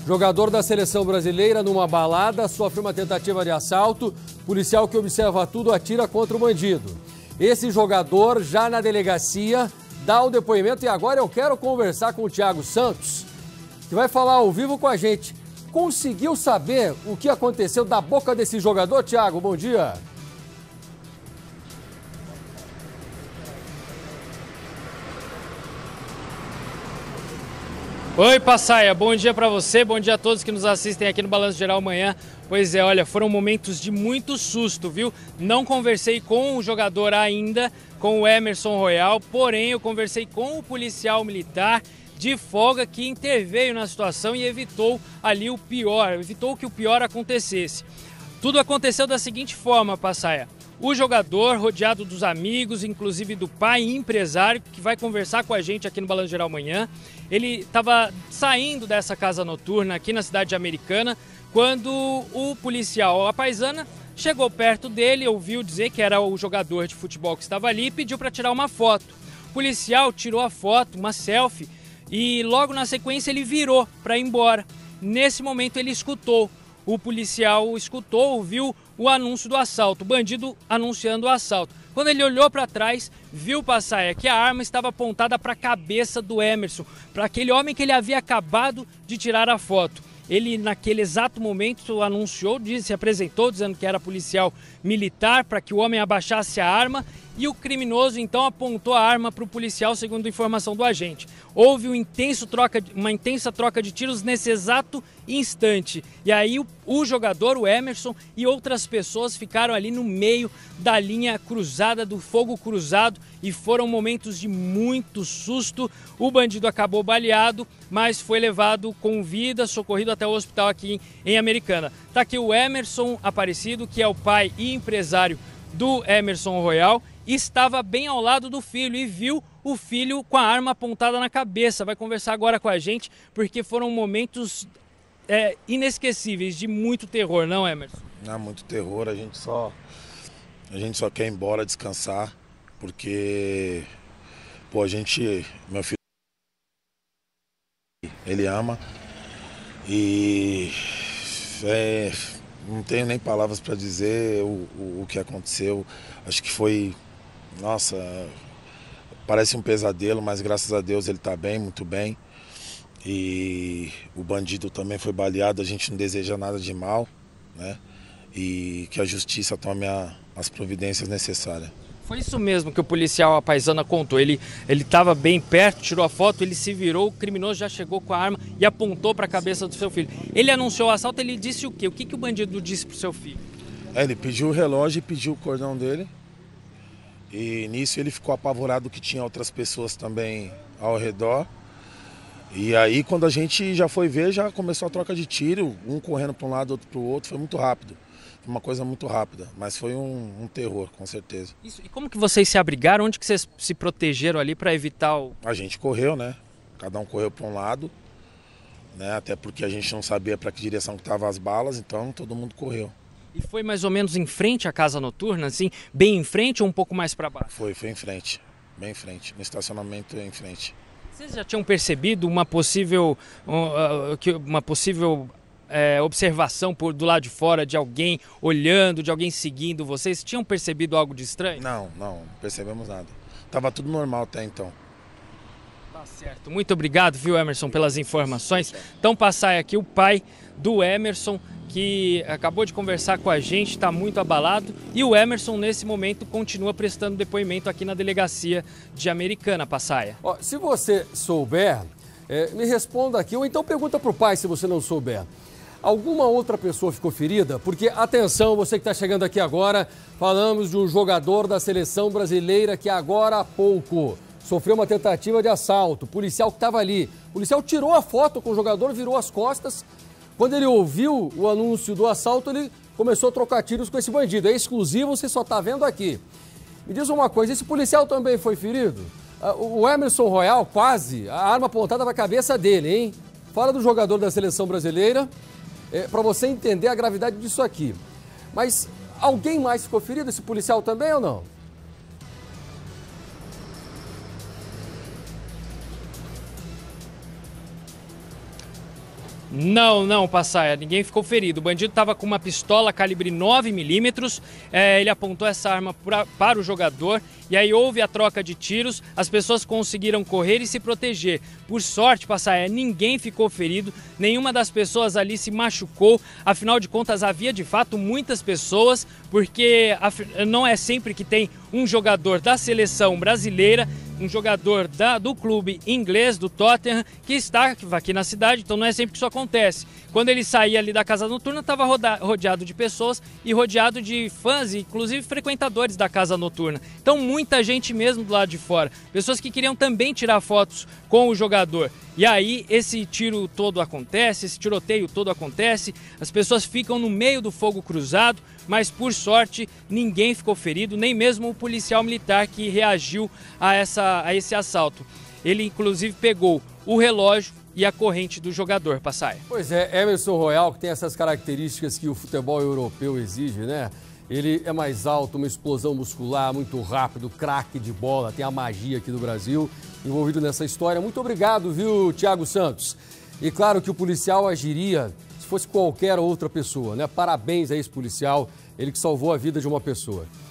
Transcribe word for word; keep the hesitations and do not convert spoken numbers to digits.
Jogador da seleção brasileira numa balada sofre uma tentativa de assalto. Policial que observa tudo atira contra o bandido. Esse jogador já na delegacia dá o depoimento e agora eu quero conversar com o Thiago Santos, que vai falar ao vivo com a gente. Conseguiu saber o que aconteceu da boca desse jogador, Thiago? Bom dia. Oi, Passaia, bom dia para você, bom dia a todos que nos assistem aqui no Balanço Geral Manhã. Pois é, olha, foram momentos de muito susto, viu? Não conversei com o jogador ainda, com o Emerson Royal, porém eu conversei com o policial militar de folga que interveio na situação e evitou ali o pior, evitou que o pior acontecesse. Tudo aconteceu da seguinte forma, Passaia. O jogador, rodeado dos amigos, inclusive do pai e empresário, que vai conversar com a gente aqui no Balanço Geral Manhã, ele estava saindo dessa casa noturna aqui na cidade americana, quando o policial, a paisana, chegou perto dele, ouviu dizer que era o jogador de futebol que estava ali e pediu para tirar uma foto. O policial tirou a foto, uma selfie, e logo na sequência ele virou para ir embora. Nesse momento ele escutou. O policial escutou, ouviu o anúncio do assalto, o bandido anunciando o assalto. Quando ele olhou para trás, viu, Passaia, que a arma estava apontada para a cabeça do Emerson, para aquele homem que ele havia acabado de tirar a foto. Ele, naquele exato momento, anunciou, disse, se apresentou, dizendo que era policial militar, para que o homem abaixasse a arma, e o criminoso, então, apontou a arma para o policial, segundo a informação do agente. Houve um intenso troca, uma intensa troca de tiros nesse exato instante. E aí o, o jogador, o Emerson, e outras pessoas ficaram ali no meio da linha cruzada, do fogo cruzado, e foram momentos de muito susto. O bandido acabou baleado, mas foi levado com vida, socorrido até o hospital aqui em Americana. Tá aqui o Emerson Aparecido, que é o pai e empresário do Emerson Royal, estava bem ao lado do filho e viu o filho com a arma apontada na cabeça. Vai conversar agora com a gente, porque foram momentos é, inesquecíveis, de muito terror, não, Emerson? Não, muito terror, a gente só, a gente só quer ir embora, descansar, porque, pô, a gente, meu filho, ele ama e é, não tenho nem palavras para dizer o, o, o que aconteceu. Acho que foi, nossa, parece um pesadelo, mas graças a Deus ele está bem, muito bem. E o bandido também foi baleado, a gente não deseja nada de mal, né? E que a justiça tome a, as providências necessárias. Foi isso mesmo que o policial, a paisana, contou. Ele ele estava bem perto, tirou a foto, ele se virou, o criminoso já chegou com a arma e apontou para a cabeça do seu filho. Ele anunciou o assalto, ele disse o quê? O que, que o bandido disse para o seu filho? É, ele pediu o relógio e pediu o cordão dele. E nisso ele ficou apavorado que tinha outras pessoas também ao redor. E aí quando a gente já foi ver, já começou a troca de tiro, um correndo para um lado, outro para o outro, foi muito rápido. Foi uma coisa muito rápida, mas foi um, um terror, com certeza. Isso. E como que vocês se abrigaram? Onde que vocês se protegeram ali para evitar o... A gente correu, né? Cada um correu para um lado, né? Até porque a gente não sabia para que direção que estavam as balas, então todo mundo correu. E foi mais ou menos em frente à casa noturna, assim, bem em frente ou um pouco mais para baixo? Foi, foi em frente, bem em frente, no estacionamento em frente. Vocês já tinham percebido uma possível, uma possível é, observação por do lado de fora de alguém olhando, de alguém seguindo vocês? Tinham percebido algo de estranho? Não, não, não percebemos nada. Tava tudo normal até então. Tá certo. Muito obrigado, viu, Emerson, pelas informações. Então, passar aqui o pai do Emerson, que acabou de conversar com a gente, está muito abalado. E o Emerson, nesse momento, continua prestando depoimento aqui na delegacia de Americana, Passaia. Ó, se você souber, é, me responda aqui, ou então pergunta para o pai se você não souber. Alguma outra pessoa ficou ferida? Porque, atenção, você que está chegando aqui agora, falamos de um jogador da seleção brasileira que agora há pouco sofreu uma tentativa de assalto. O policial que estava ali, o policial tirou a foto com o jogador, virou as costas. Quando ele ouviu o anúncio do assalto, ele começou a trocar tiros com esse bandido. É exclusivo, você só está vendo aqui. Me diz uma coisa, esse policial também foi ferido? O Emerson Royal, quase, a arma apontada para a cabeça dele, hein? Fala do jogador da seleção brasileira, é, para você entender a gravidade disso aqui. Mas alguém mais ficou ferido? Esse policial também ou não? Não, não, Passaia, ninguém ficou ferido. O bandido estava com uma pistola calibre nove milímetros, é, ele apontou essa arma pra, para o jogador e aí houve a troca de tiros, as pessoas conseguiram correr e se proteger. Por sorte, Passaia, ninguém ficou ferido, nenhuma das pessoas ali se machucou, afinal de contas havia de fato muitas pessoas, porque não é sempre que tem um jogador da seleção brasileira, um jogador da, do clube inglês, do Tottenham, que está aqui na cidade, então não é sempre que isso acontece. Quando ele saía ali da casa noturna, estava rodeado de pessoas e rodeado de fãs, inclusive frequentadores da casa noturna. Então muita gente mesmo do lado de fora, pessoas que queriam também tirar fotos com o jogador. E aí esse tiro todo acontece, esse tiroteio todo acontece, as pessoas ficam no meio do fogo cruzado, mas por sorte ninguém ficou ferido, nem mesmo o policial militar que reagiu a, essa, a esse assalto. Ele inclusive pegou o relógio e a corrente do jogador, Passaia. Pois é, Emerson Royal, que tem essas características que o futebol europeu exige, né? Ele é mais alto, uma explosão muscular, muito rápido, craque de bola, tem a magia aqui do Brasil envolvido nessa história. Muito obrigado, viu, Thiago Santos? E claro que o policial agiria se fosse qualquer outra pessoa, né? Parabéns a esse policial, ele que salvou a vida de uma pessoa.